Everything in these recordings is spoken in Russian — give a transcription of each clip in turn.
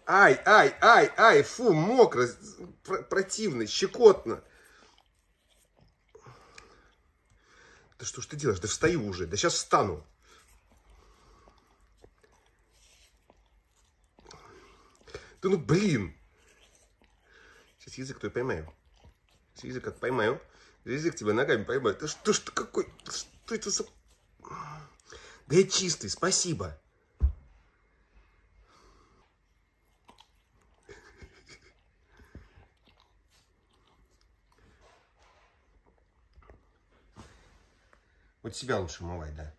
Ай, ай, ай, ай, фу, мокро, противно, щекотно. Да что ж ты делаешь? Да встаю уже, да сейчас встану. Да ну блин. Сейчас язык твой поймаю. Сейчас язык как поймаю. Язык тебя ногами поймаю. Да что ж ты какой? Что это за... Да я чистый, спасибо. Вот себя лучше мывать, да.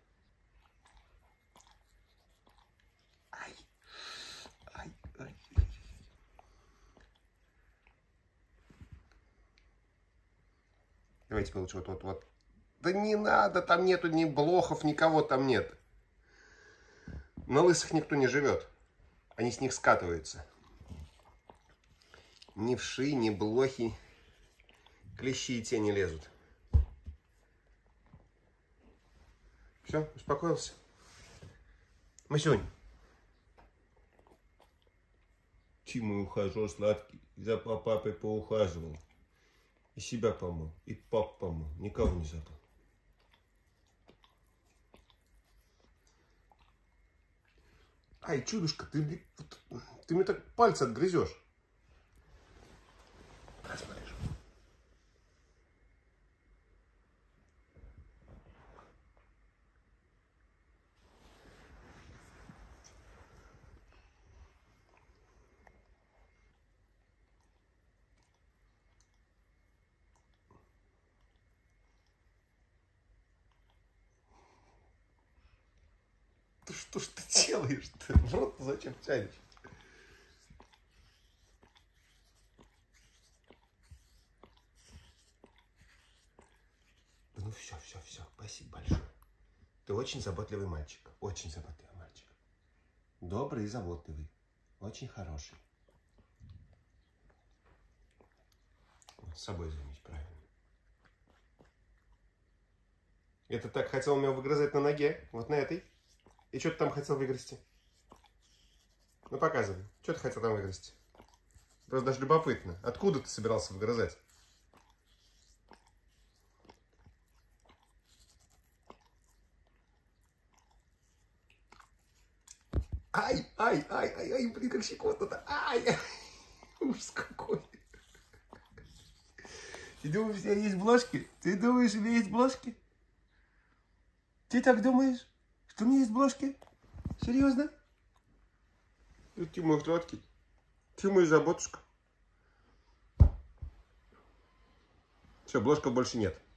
Ай. Ай, ай. Давайте лучше вот. Да не надо, там нету ни блохов, никого там нет. На лысых никто не живет. Они с них скатываются. Ни вши, ни блохи. Клещи и тени лезут. Все, успокоился? Масюнь. Ты мой ухажер сладкий. За папой поухаживал. И себя помыл, и пап помыл. Никого не забыл. Ай, чудушка, ты мне так пальцы отгрызешь. Посмотришь. Да что ж ты делаешь-то? В рот зачем тянешь? Ну все, спасибо большое. Ты очень заботливый мальчик. Очень заботливый мальчик. Добрый и заботливый. Очень хороший. С собой займись, правильно. Это так хотел меня выгрызать на ноге. Вот на этой. И что ты там хотел выгрызти? Ну показывай. Что ты хотел там выгрызти? Просто даже любопытно. Откуда ты собирался выгрызать? Ай, блин, как щекотно-то. Ай, ужас какой. Ты думаешь, у тебя есть бложки? Ты думаешь, у меня есть бложки? Ты так думаешь, что у меня есть бложки? Серьезно? Ты мой сладкий. Ты мой заботушка. Все, бложка больше нет.